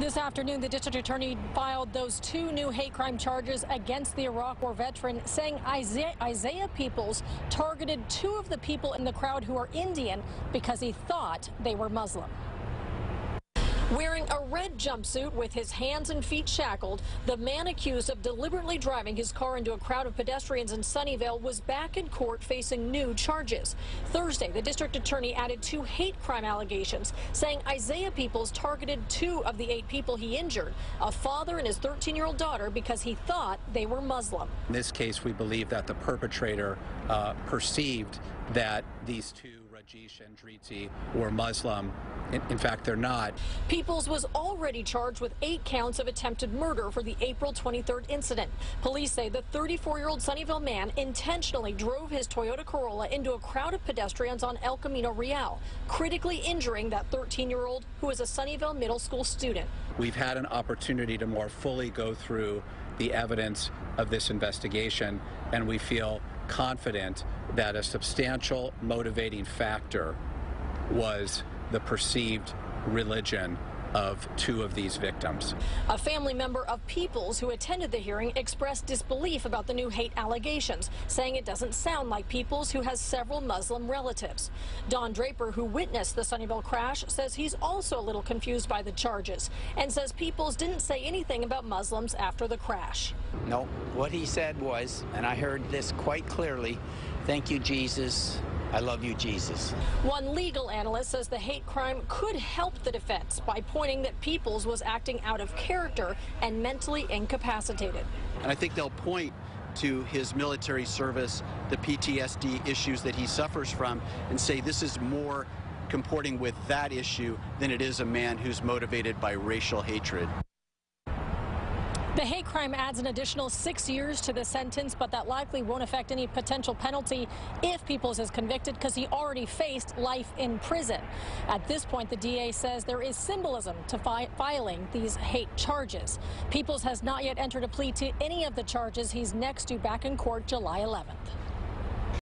This afternoon, the district attorney filed those two new hate crime charges against the Iraq War veteran, saying Isaiah Peoples targeted two of the people in the crowd who are Indian because he thought they were Muslim. Wearing a red jumpsuit with his hands and feet shackled, the man accused of deliberately driving his car into a crowd of pedestrians in Sunnyvale was back in court facing new charges. Thursday, the district attorney added two hate crime allegations, saying Isaiah Peoples targeted two of the 8 people he injured, a father and his 13-year-old daughter, because he thought they were Muslim. In this case, we believe that the perpetrator perceived that these two, Rajesh and Dritsi, were Muslim. In fact, they're not. Peoples was already charged with 8 counts of attempted murder for the April 23rd incident. Police say the 34-year-old Sunnyvale man intentionally drove his Toyota Corolla into a crowd of pedestrians on El Camino Real, critically injuring that 13-year-old who is a Sunnyvale middle school student. We've had an opportunity to more fully go through the evidence of this investigation, and we feel confident that a substantial motivating factor was the perceived religion of 2 of these victims. A family member of Peoples who attended the hearing expressed disbelief about the new hate allegations, saying it doesn't sound like Peoples, who has several Muslim relatives. Don Draper, who witnessed the Sunnyvale crash, says he's also a little confused by the charges and says Peoples didn't say anything about Muslims after the crash. No, what he said was, and I heard this quite clearly, "Thank you, Jesus. I love you, Jesus." One legal analyst says the hate crime could help the defense by pointing that Peoples was acting out of character and mentally incapacitated. And I think they'll point to his military service, the PTSD issues that he suffers from, and say this is more comporting with that issue than it is a man who's motivated by racial hatred. The hate crime adds an additional 6 years to the sentence, but that likely won't affect any potential penalty if Peoples is convicted, because he already faced life in prison. At this point, the DA says there is symbolism to filing these hate charges. Peoples has not yet entered a plea to any of the charges. He's next due back in court July 11th.